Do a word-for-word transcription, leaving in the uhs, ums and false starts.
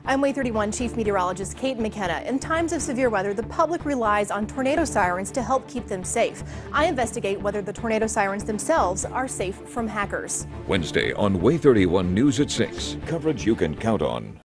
I'm Way thirty-one Chief Meteorologist Kate McKenna. In times of severe weather, the public relies on tornado sirens to help keep them safe. I investigate whether the tornado sirens themselves are safe from hackers. Wednesday on Way thirty-one News at six. Coverage you can count on.